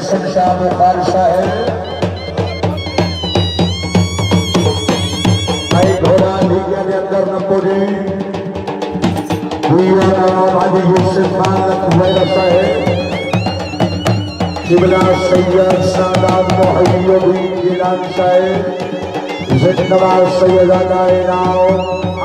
हसन शाह बुखारी साहब भाई घोड़ा लीजिए के अंदर न पड़े हाजी यूसुफ खान लखनऊ साहब किबला सैयद सादात मोहम्मदी जिलानी साहब जिंदाबाद सैयदाना इनाम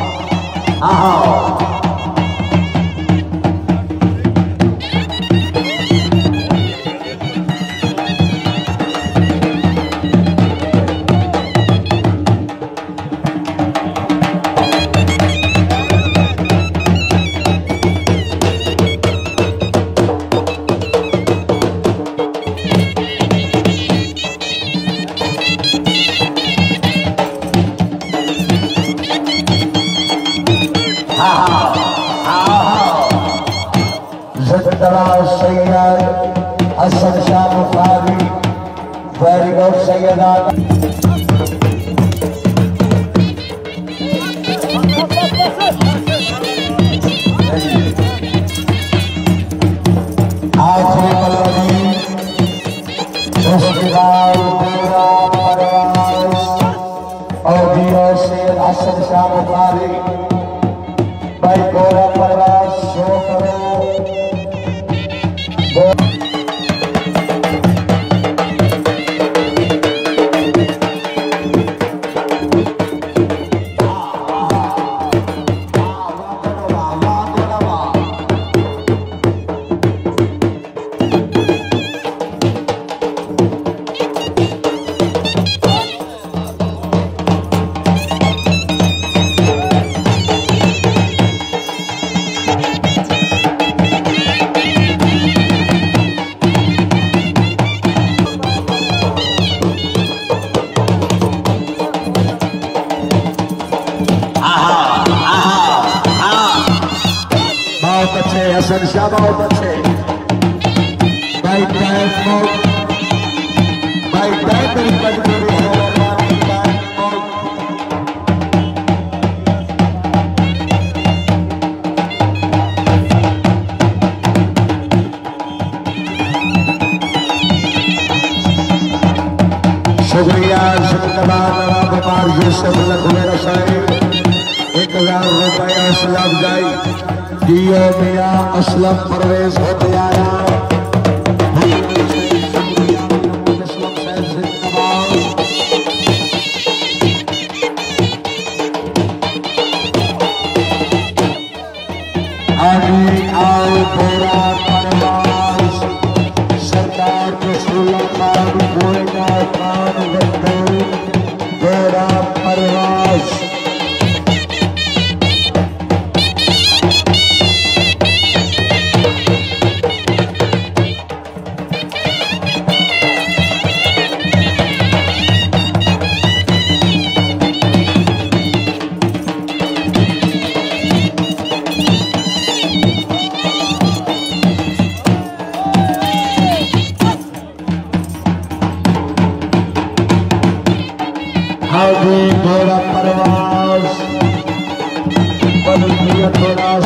सैयद हसन शाह बुखारी वेरी गुड सैयदा आखिरी पल्लवी उसके बाद पूरा परवास और सैयद हसन शाह बुखारी भाई पूरा परवास शो करो हसन शाह बहुत अच्छे भाई शुक्रिया जिंदाबाद कुमार यूसुफ लखनऊ साहब 1000 रुपये हौसला अफजाई दियो मिया असलम परवेज होते आया आगे आओ पूरा परवास सरकार के सुल्तान गोदा खान पूरा परवास आगे थोड़ा परवास थोड़ा